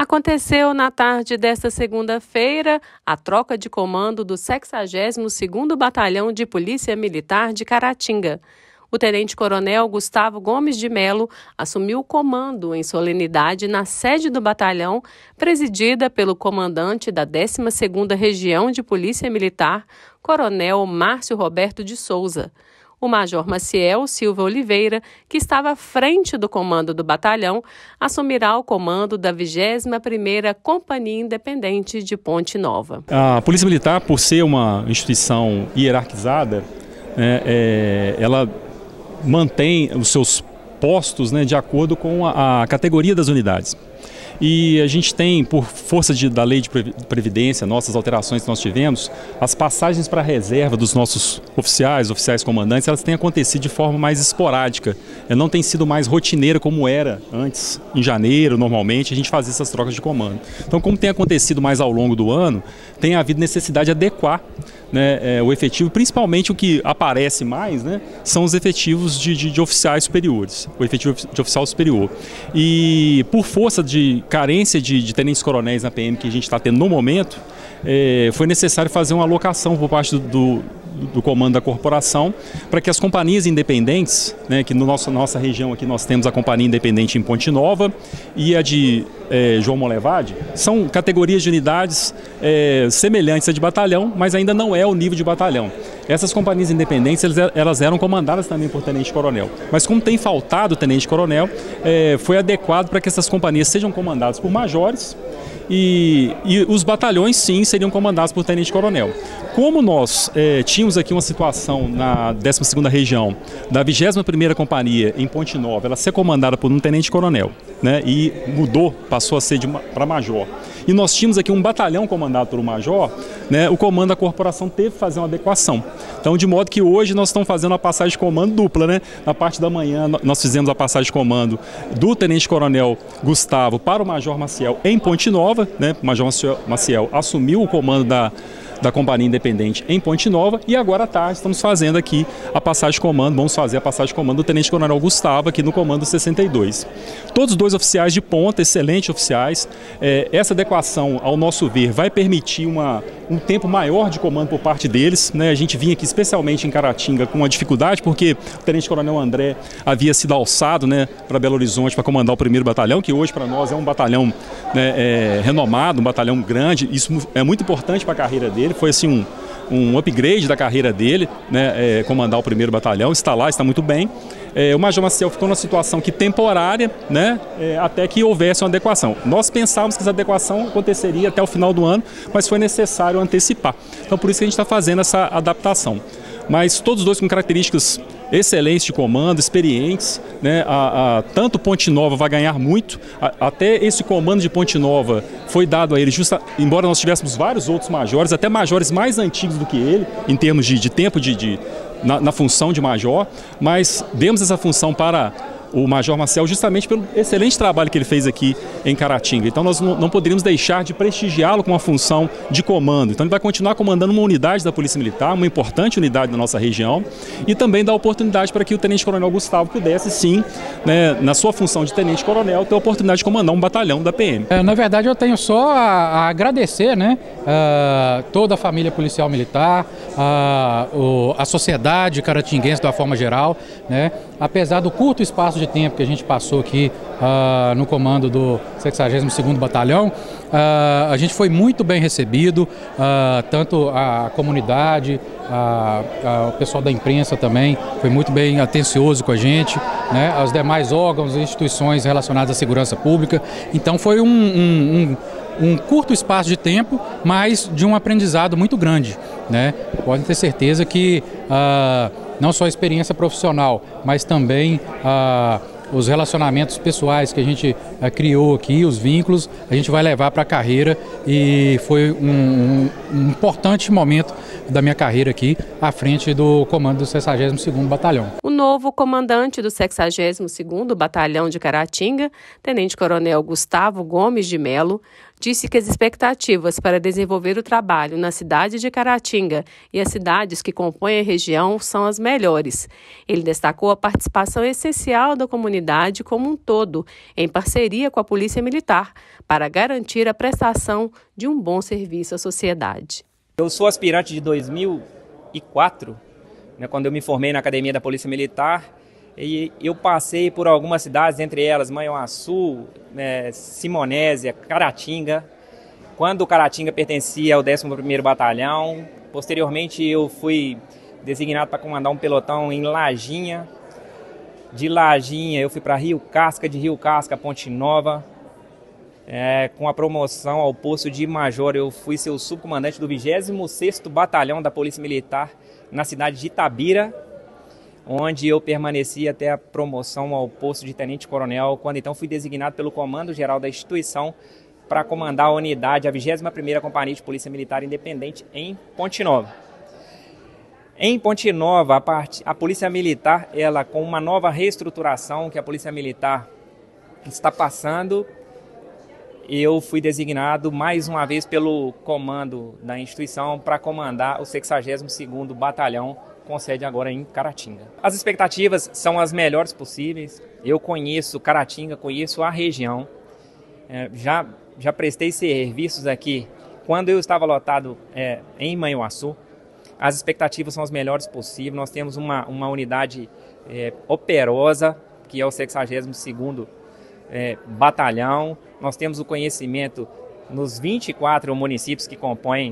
Aconteceu na tarde desta segunda-feira a troca de comando do 62º Batalhão de Polícia Militar de Caratinga. O tenente-coronel Gustavo Gomes de Melo assumiu o comando em solenidade na sede do batalhão, presidida pelo comandante da 12ª Região de Polícia Militar, coronel Márcio Roberto de Souza. O major Maciel Silva Oliveira, que estava à frente do comando do batalhão, assumirá o comando da 21ª Companhia Independente de Ponte Nova. A Polícia Militar, por ser uma instituição hierarquizada, ela mantém os seus postos, de acordo com a categoria das unidades. E a gente tem, por força da lei de previdência, nossas alterações que nós tivemos, as passagens para a reserva dos nossos oficiais comandantes, elas têm acontecido de forma mais esporádica. Não tem sido mais rotineira como era antes, em janeiro, normalmente, a gente fazia essas trocas de comando. Então, como tem acontecido mais ao longo do ano, tem havido necessidade de adequar o efetivo, principalmente o que aparece mais, são os efetivos de oficiais superiores, o efetivo de oficial superior. E por força de carência de tenentes-coronéis na PM que a gente está tendo no momento, foi necessário fazer uma alocação por parte do comando da corporação para que as companhias independentes, que na nossa região aqui nós temos a Companhia Independente em Ponte Nova e a de João Molevade, são categorias de unidades semelhantes à de batalhão, mas ainda não é o nível de batalhão. Essas companhias independentes, elas eram comandadas também por tenente-coronel, mas como tem faltado tenente-coronel, foi adequado para que essas companhias sejam comandadas por majores e os batalhões, sim, seriam comandados por tenente-coronel. Como nós tínhamos aqui uma situação na 12ª Região, da 21ª Companhia em Ponte Nova, ela ser comandada por um tenente-coronel, e mudou, passou a ser para major. E nós tínhamos aqui um batalhão comandado por um major, o comando da corporação teve que fazer uma adequação. Então, de modo que hoje nós estamos fazendo uma passagem de comando dupla, Na parte da manhã nós fizemos a passagem de comando do tenente-coronel Gustavo para o major Maciel em Ponte Nova, O major Maciel assumiu o comando da Companhia Independente em Ponte Nova e agora à tarde estamos fazendo aqui a passagem de comando, vamos fazer a passagem de comando do Tenente-Coronel Gustavo aqui no comando 62. Todos os dois oficiais de ponta, excelentes oficiais. Essa adequação, ao nosso ver, vai permitir um tempo maior de comando por parte deles, A gente vinha aqui especialmente em Caratinga com uma dificuldade porque o Tenente-Coronel André havia sido alçado, para Belo Horizonte para comandar o 1º Batalhão, que hoje para nós é um batalhão renomado, um batalhão grande. Isso é muito importante para a carreira dele. Foi assim um upgrade da carreira dele, comandar o 1º Batalhão, está lá, está muito bem. O Major Maciel ficou numa situação temporária, até que houvesse uma adequação. Nós pensávamos que essa adequação aconteceria até o final do ano, mas foi necessário antecipar. Então por isso que a gente está fazendo essa adaptação. Mas todos os dois com características excelentes de comando, experientes, tanto Ponte Nova vai ganhar muito, até esse comando de Ponte Nova foi dado a ele, embora nós tivéssemos vários outros majores, até majores mais antigos do que ele, em termos de tempo na função de major, mas demos essa função para o Major Maciel justamente pelo excelente trabalho que ele fez aqui em Caratinga. Então nós não poderíamos deixar de prestigiá-lo com uma função de comando. Então ele vai continuar comandando uma unidade da Polícia Militar, uma importante unidade da nossa região, e também dar oportunidade para que o Tenente-Coronel Gustavo pudesse sim, na sua função de Tenente-Coronel, ter a oportunidade de comandar um batalhão da PM. Na verdade eu tenho só a agradecer, toda a família policial militar, a sociedade caratinguense de uma forma geral, apesar do curto espaço de tempo que a gente passou aqui no comando do 62º Batalhão, a gente foi muito bem recebido, tanto a comunidade, o pessoal da imprensa também foi muito bem atencioso com a gente, os demais órgãos e instituições relacionadas à segurança pública. Então foi um curto espaço de tempo, mas de um aprendizado muito grande, Podem ter certeza que não só a experiência profissional, mas também os relacionamentos pessoais que a gente criou aqui, os vínculos, a gente vai levar para a carreira, e foi um importante momento da minha carreira aqui à frente do comando do 62º Batalhão. O novo comandante do 62º Batalhão de Caratinga, Tenente-Coronel Gustavo Gomes de Melo, disse que as expectativas para desenvolver o trabalho na cidade de Caratinga e as cidades que compõem a região são as melhores. Ele destacou a participação essencial da comunidade como um todo, em parceria com a Polícia Militar, para garantir a prestação de um bom serviço à sociedade. Eu sou aspirante de 2004, quando eu me formei na Academia da Polícia Militar, e eu passei por algumas cidades, entre elas Manhuaçu, Simonésia, Caratinga, quando Caratinga pertencia ao 11º Batalhão. Posteriormente eu fui designado para comandar um pelotão em Lajinha. De Lajinha eu fui para Rio Casca, de Rio Casca a Ponte Nova. Com a promoção ao posto de major, eu fui seu subcomandante do 26º Batalhão da Polícia Militar na cidade de Itabira, onde eu permaneci até a promoção ao posto de tenente-coronel, quando então fui designado pelo Comando Geral da instituição para comandar a unidade, a 21ª Companhia de Polícia Militar Independente em Ponte Nova. Em Ponte Nova, a Polícia Militar, ela com uma nova reestruturação que a Polícia Militar está passando, eu fui designado mais uma vez pelo comando da instituição para comandar o 62º Batalhão, com sede agora em Caratinga. As expectativas são as melhores possíveis. Eu conheço Caratinga, conheço a região. Já prestei serviços aqui quando eu estava lotado em Manhuaçu. As expectativas são as melhores possíveis. Nós temos uma unidade operosa, que é o 62º Batalhão. Nós temos o conhecimento nos 24 municípios que compõem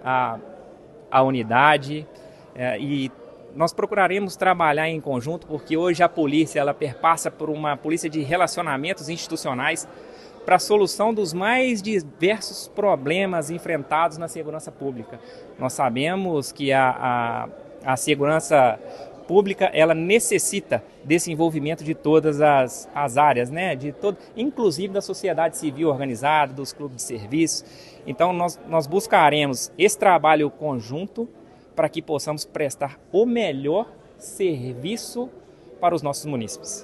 a unidade. E nós procuraremos trabalhar em conjunto, porque hoje a polícia ela perpassa por uma polícia de relacionamentos institucionais para a solução dos mais diversos problemas enfrentados na segurança pública. Nós sabemos que a segurança pública ela necessita desse envolvimento de todas as áreas, inclusive da sociedade civil organizada, dos clubes de serviço. Então nós buscaremos esse trabalho conjunto para que possamos prestar o melhor serviço para os nossos munícipes.